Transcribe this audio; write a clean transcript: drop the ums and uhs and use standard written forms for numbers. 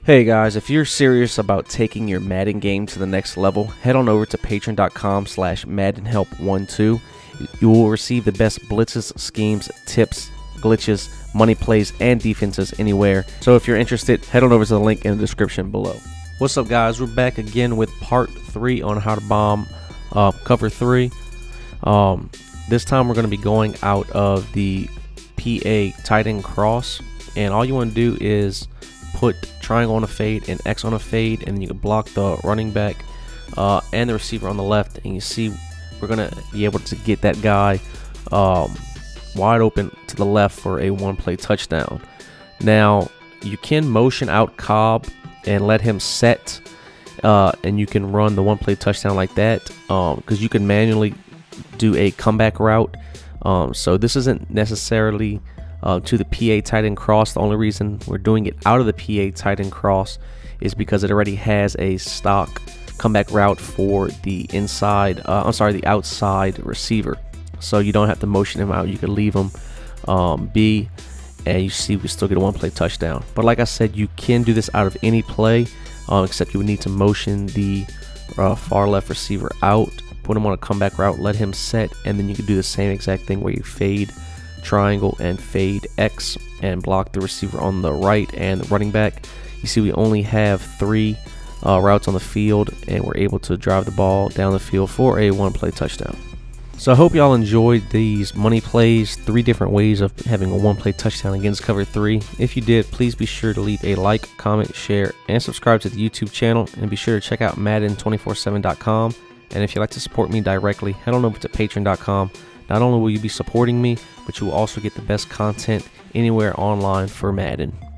Hey guys, if you're serious about taking your Madden game to the next level, head on over to patreon.com/MaddenHelp12. You will receive the best blitzes, schemes, tips, glitches, money plays, and defenses anywhere. So if you're interested, head on over to the link in the description below. What's up guys, we're back again with part 3 on how to bomb cover 3. This time we're going to be going out of the PA tight end cross, and all you want to do is put triangle on a fade and X on a fade, and you can block the running back and the receiver on the left, and you see we're gonna be able to get that guy wide open to the left for a one-play touchdown. Now you can motion out Cobb and let him set, and you can run the one-play touchdown like that, because you can manually do a comeback route. So this isn't necessarily to the PA tight end cross. The only reason we're doing it out of the PA tight end cross is because it already has a stock comeback route for the the outside receiver. So you don't have to motion him out. You can leave him be, and you see we still get a one-play touchdown. But like I said, you can do this out of any play, except you would need to motion the far left receiver out, put him on a comeback route, let him set, and then you can do the same exact thing where you fade triangle and fade X and block the receiver on the right and the running back. You see we only have 3 routes on the field, and we're able to drive the ball down the field for a one-play touchdown. So I hope y'all enjoyed these money plays, 3 different ways of having a one-play touchdown against cover 3. If you did, please be sure to leave a like, comment, share, and subscribe to the YouTube channel, and be sure to check out Madden247.com. And if you'd like to support me directly, head on over to patreon.com. Not only will you be supporting me, but you will also get the best content anywhere online for Madden.